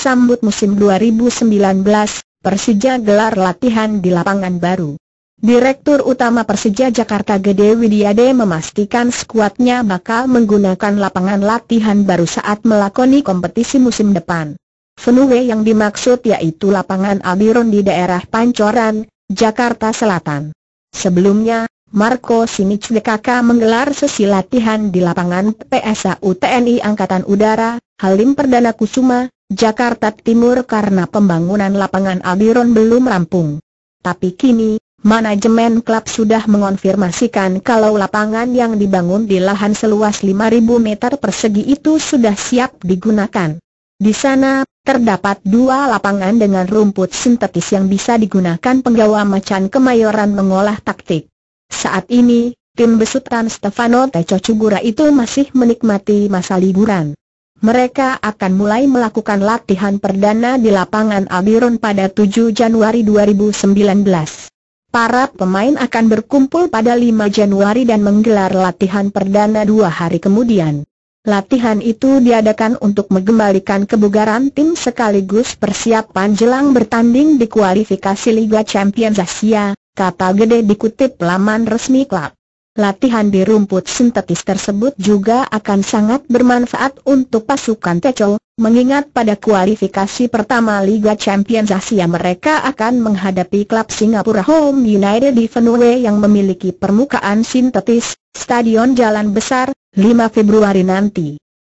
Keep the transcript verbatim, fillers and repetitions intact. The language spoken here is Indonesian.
sambut musim dua ribu sembilan belas, Persija gelar latihan di lapangan baru. Direktur Utama Persija Jakarta Gede Widiade memastikan skuadnya bakal menggunakan lapangan latihan baru saat melakoni kompetisi musim depan. Venue yang dimaksud yaitu lapangan Albiron di daerah Pancoran, Jakarta Selatan. Sebelumnya, Marco Simic D K K menggelar sesi latihan di lapangan P S A U T N I Angkatan Udara, Halim Perdana Kusuma, Jakarta Timur karena pembangunan lapangan Albiron belum rampung. Tapi kini, manajemen klub sudah mengonfirmasikan kalau lapangan yang dibangun di lahan seluas lima ribu meter persegi itu sudah siap digunakan. Di sana, terdapat dua lapangan dengan rumput sintetis yang bisa digunakan penggawa Macan Kemayoran mengolah taktik. Saat ini, tim besutan Stefano Teco Cugura itu masih menikmati masa liburan. Mereka akan mulai melakukan latihan perdana di lapangan Albiron pada tujuh Januari dua ribu sembilan belas. Para pemain akan berkumpul pada lima Januari dan menggelar latihan perdana dua hari kemudian. Latihan itu diadakan untuk mengembalikan kebugaran tim sekaligus persiapan jelang bertanding di kualifikasi Liga Champions Asia, kata Gede dikutip laman resmi klub. Latihan di rumput sintetis tersebut juga akan sangat bermanfaat untuk pasukan Teco, mengingat pada kualifikasi pertama Liga Champions Asia mereka akan menghadapi klub Singapura Home United di venue yang memiliki permukaan sintetis, Stadion Jalan Besar, lima Februari nanti.